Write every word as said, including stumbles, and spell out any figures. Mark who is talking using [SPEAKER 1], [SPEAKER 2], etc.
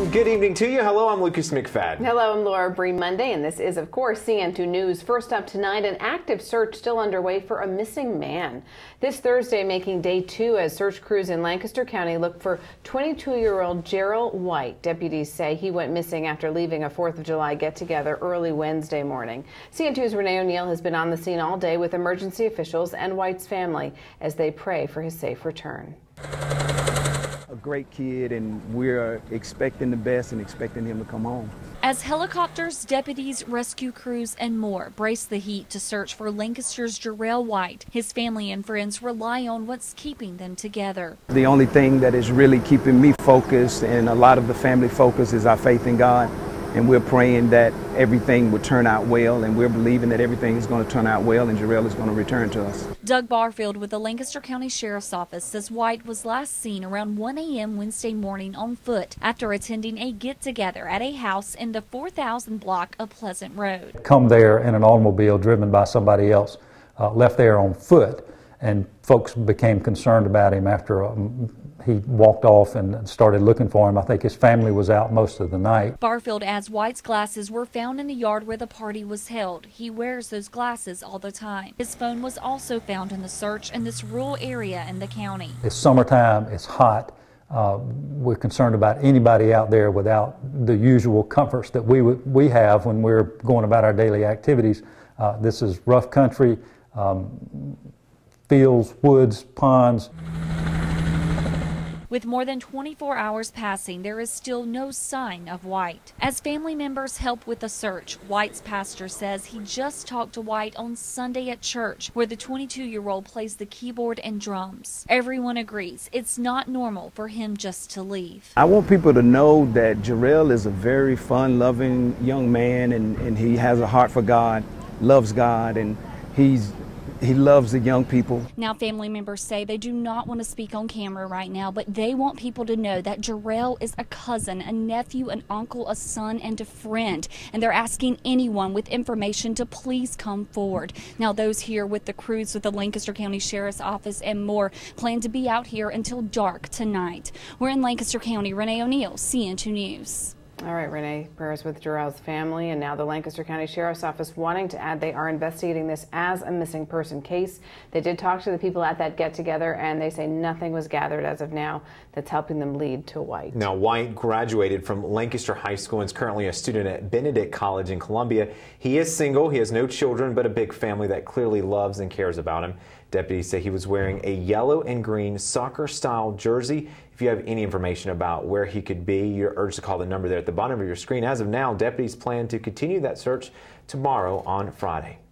[SPEAKER 1] Good evening to you. Hello, I'm Lucas McFadden.
[SPEAKER 2] Hello, I'm Laura Bree. Monday, and this is, of course, C N two News. First up tonight, an active search still underway for a missing man. This Thursday, making day two as search crews in Lancaster County look for twenty-two-year-old Gerald White. Deputies say he went missing after leaving a fourth of July get-together early Wednesday morning. C N two's Renee O'Neill has been on the scene all day with emergency officials and White's family as they pray for his safe return.
[SPEAKER 3] A great kid, and we're expecting the best and expecting him to come home.
[SPEAKER 4] As helicopters, deputies, rescue crews, and more brace the heat to search for Lancaster's Gerald White, his family and friends rely on what's keeping them together.
[SPEAKER 3] The only thing that is really keeping me focused and a lot of the family focus is our faith in God. And we're praying that everything will turn out well, and we're believing that everything is going to turn out well and Gerald is going to return to us.
[SPEAKER 4] Doug Barfield with the Lancaster County Sheriff's Office says White was last seen around one A M Wednesday morning on foot after attending a get-together at a house in the four thousand block of Pleasant Road.
[SPEAKER 5] Come there in an automobile driven by somebody else, uh, left there on foot, and folks became concerned about him after um, he walked off and started looking for him. I think his family was out most of the night.
[SPEAKER 4] Barfield adds White's glasses were found in the yard where the party was held. He wears those glasses all the time. His phone was also found in the search in this rural area in the county.
[SPEAKER 5] It's summertime, it's hot. Uh, we're concerned about anybody out there without the usual comforts that we, we have when we're going about our daily activities. Uh, this is rough country, um, fields, woods, ponds.
[SPEAKER 4] With more than twenty-four hours passing, there is still no sign of White. As family members help with the search, White's pastor says he just talked to White on Sunday at church, where the twenty-two-year-old plays the keyboard and drums. Everyone agrees it's not normal for him just to leave.
[SPEAKER 3] I want people to know that Gerald is a very fun-loving young man, and, and he has a heart for God, loves God, and he's He loves the young people.
[SPEAKER 4] Now, family members say they do not want to speak on camera right now, but they want people to know that Gerald is a cousin, a nephew, an uncle, a son, and a friend. And they're asking anyone with information to please come forward. Now, those here with the crews with the Lancaster County Sheriff's Office and more plan to be out here until dark tonight. We're in Lancaster County. Renee O'Neill, C N two News.
[SPEAKER 2] All right, Renee, prayers with Gerald's family, and now the Lancaster County Sheriff's Office wanting to add they are investigating this as a missing person case. They did talk to the people at that get-together, and they say nothing was gathered as of now that's helping them lead to White.
[SPEAKER 1] Now, White graduated from Lancaster High School and is currently a student at Benedict College in Columbia. He is single, he has no children, but a big family that clearly loves and cares about him. Deputies say he was wearing a yellow and green soccer-style jersey. If you have any information about where he could be, you're urged to call the number there at the bottom of your screen. As of now, deputies plan to continue that search tomorrow on Friday.